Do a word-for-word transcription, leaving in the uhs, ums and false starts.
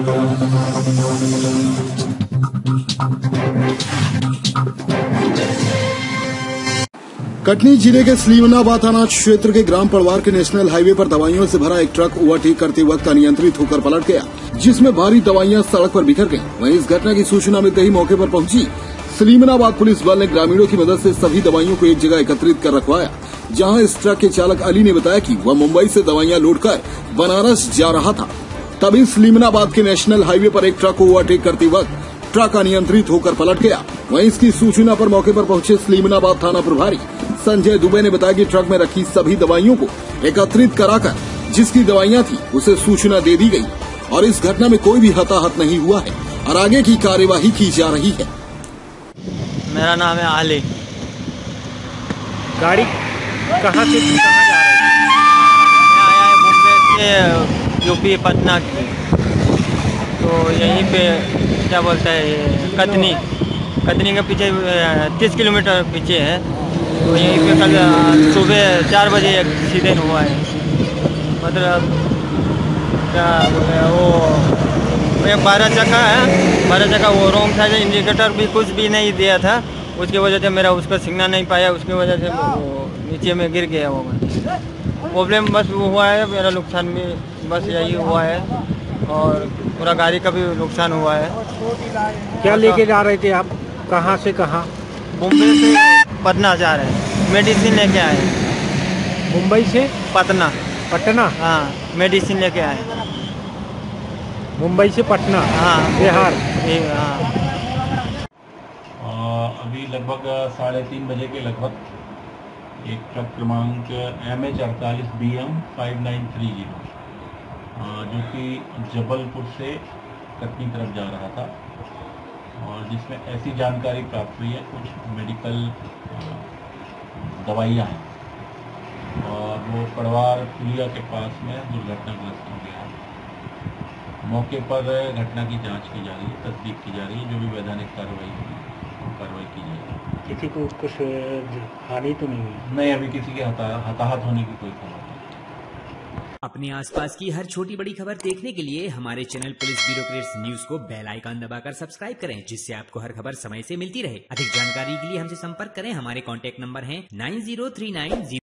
कटनी जिले के स्लीमनाबाद थाना क्षेत्र के ग्राम पड़वार के नेशनल हाईवे पर दवाइयों से भरा एक ट्रक ओवरटेक करते वक्त अनियंत्रित होकर पलट गया, जिसमें भारी दवाइयां सड़क पर बिखर गईं। वहीं इस घटना की सूचना मिलते ही मौके पर पहुंची स्लीमनाबाद पुलिस बल ने ग्रामीणों की मदद से सभी दवाइयों को एक जगह एकत्रित कर रखवाया। जहां इस ट्रक के चालक अली ने बताया कि वह मुंबई से दवाइयां लोडकर बनारस जा रहा था। तभी स्लीमनाबाद के नेशनल हाईवे पर एक ट्रक को ओवरटेक करते वक्त ट्रक अनियंत्रित होकर पलट गया। वहीं इसकी सूचना पर मौके पर पहुंचे स्लीमनाबाद थाना प्रभारी संजय दुबे ने बताया कि ट्रक में रखी सभी दवाइयों को एकत्रित कराकर जिसकी दवाइयां थी उसे सूचना दे दी गई और इस घटना में कोई भी हताहत नहीं हुआ है और आगे की कार्यवाही की जा रही है। मेरा नाम है आली। गाड़ी कहाँ से कहाँ जा रही है? मैं आया है मुंबई से यूपी पटना की, तो यहीं पे क्या बोलते हैं ये कटनी कटनी के पीछे तीस किलोमीटर पीछे है। तो यहीं पे कल सुबह चार बजे एक्सीडेंट हुआ है। मतलब क्या बोलते हैं वो एक बारह चक्का है, बारह चक्का वो रॉन्ग था, इंडिकेटर भी कुछ भी नहीं दिया था, उसकी वजह से मेरा उसका सिग्नल नहीं पाया, उसकी वजह से वो नीचे में गिर गया। वो प्रॉब्लम बस वो हुआ है, मेरा नुकसान भी बस यही हुआ है और पूरा गाड़ी का भी नुकसान हुआ है। क्या लेके जा रहे थे आप? कहाँ से कहाँ? मुंबई से पटना जा रहे हैं, मेडिसिन लेके आए। मुंबई से पटना? पटना। हाँ, मेडिसिन लेके आए। मुंबई से पटना? हाँ, बिहार। हाँ। अभी लगभग साढ़े तीन बजे के लगभग एक ट्रक क्रमांक एम एच अड़तालीस B M five nine three zero जो कि जबलपुर से कटनी तरफ जा रहा था और जिसमें ऐसी जानकारी प्राप्त हुई है कुछ मेडिकल दवाइयाँ हैं और वो पड़वार पुलिया के पास में दुर्घटनाग्रस्त हो गया है। मौके पर घटना की जांच की जा रही है, तस्दीक की जा रही है, जो भी वैधानिक कार्रवाई होगी वो कार्रवाई की जाएगी। किसी को कुछ हानि तो नहीं हुई? नहीं, अभी किसी के हता, हताहत होने की कोई खबर नहीं। अपने आसपास की हर छोटी बड़ी खबर देखने के लिए हमारे channel police bureau creates news को बेल आइकन दबाकर सब्सक्राइब करें, जिससे आपको हर खबर समय से मिलती रहे। अधिक जानकारी के लिए हमसे संपर्क करें। हमारे कॉन्टैक्ट नंबर है nine zero three nine zero